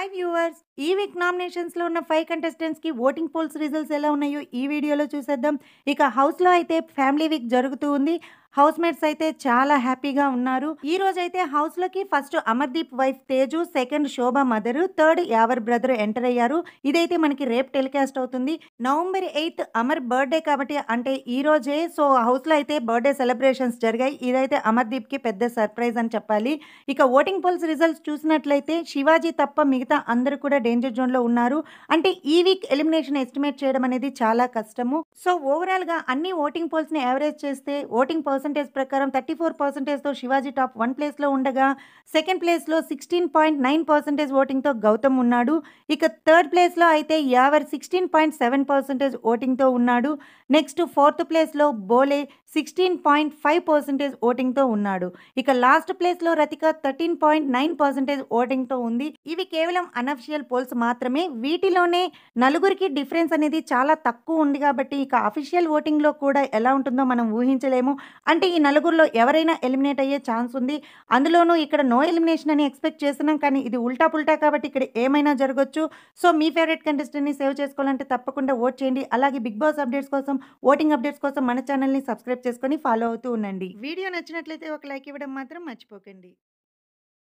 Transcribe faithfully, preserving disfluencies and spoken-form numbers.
Hi viewers! ఈ week నామినేషన్స్‌లో ఉన్న ఐదు కంటెస్టెంట్స్‌కి ఓటింగ్ పోల్స్ రిజల్ట్స్ ఎలా ఉన్నాయో ఈ వీడియోలో చూసేద్దాం. ఇక హౌస్‌లో అయితే ఫ్యామిలీ వీక్ జరుగుతూ ఉంది. హౌస్‌మేట్స్ అయితే చాలా హ్యాపీగా ఉన్నారు. ఈ రోజైతే హౌస్‌లోకి first Amardeep wife Teju, second Shobha mother, third Yawar brother enter అయ్యారు. ఇదైతే మనకి రేపు టెలికాస్ట్ అవుతుంది. నవంబర్ ఎనిమిది అమర్ బర్త్‌డే కాబట్టి అంటే ఈ రోజే సో హౌస్‌లో అయితే బర్త్‌డే సెలబ్రేషన్స్ జరిగాయి. ఇదైతే అమర్‌దీప్‌కి పెద్ద సర్ప్రైజ్ అని చెప్పాలి. ఇక ఓటింగ్ పోల్స్ రిజల్ట్స్ చూసినట్లయితే శివాజీ తప్ప మిగతా అందరూ కూడా డేంజర్ జోన్‌లో ఉన్నారు. అంటే ఈ వీక్ ఎలిమినేషన్ ఎస్టిమేట్ చేయడం అనేది చాలా కష్టము. సో ఓవరాల్‌గా అన్ని ఓటింగ్ పోల్స్‌ని యావరేజ్ చేస్తే ఓటింగ్ పర్సెంటేజ్ ప్రకారం ముప్పై నాలుగు పర్సెంటేజ్‌తో శివాజీ టాప్ వన్ ప్లేస్‌లో ఉండగా, సెకండ్ ప్లేస్‌లో పదహారు పాయింట్ తొమ్మిది పర్సెంటేజ్ ఓటింగ్‌తో గౌతమ్ ఉన్నాడు. ఇక థర్డ్ ప్లేస్‌లో అయితే యావర్ పదహారు పాయింట్ ఏడు పర్సెంటేజ్ ఓటింగ్‌తో ఉన్నాడు. నెక్స్ట్ ఫోర్త్ ప్లేస్‌లో బోలే పదహారు పాయింట్ ఐదు పర్సెంటేజ్ ఓటింగ్‌తో ఉన్నాడు. ఇక లాస్ట్ ప్లేస్‌లో రతిక పదమూడు పాయింట్ తొమ్మిది పర్సెంటేజ్ ఓటింగ్‌తో ఉంది. ఇవి కేవలం అనఫిషియల్ పోల్స్ మాత్రమే. వీటిలోనే నలుగురికి డిఫరెన్స్ అనేది చాలా తక్కువ ఉంది కాబట్టి ఇక అఫీషియల్ ఓటింగ్‌లో కూడా ఎలా ఉంటుందో మనం ఊహించలేము. అంటే ఈ నలుగురిలో ఎవరైనా ఎలిమినేట్ అయ్యే ఛాన్స్ ఉంది. అందులోనూ ఇక్కడ నో ఎలిమినేషన్ అని ఎక్స్‌పెక్ట్ చేస్తున్నాం. కానీ ఇది ఉల్టా పుల్టా కాబట్టి ఇక్కడ ఏమైనా జరగొచ్చు. సో మీ ఫేవరెట్ కంటెస్టెంట్‌ని సేవ్ చేసుకోవాలంటే తప్పకుండా ఓట్ చేయండి. అలాగే బిగ్ బాస్ అప్డేట్స్ కోసం, ఓటింగ్ అప్డేట్స్ కోసం మన ఛానెల్‌ని సబ్స్క్రైబ్ చేసుకొని ఫాలో అవుతూ ఉండండి. వీడియో నచ్చినట్లయితే ఒక లైక్ ఇవ్వడం మాత్రం మర్చిపోకండి.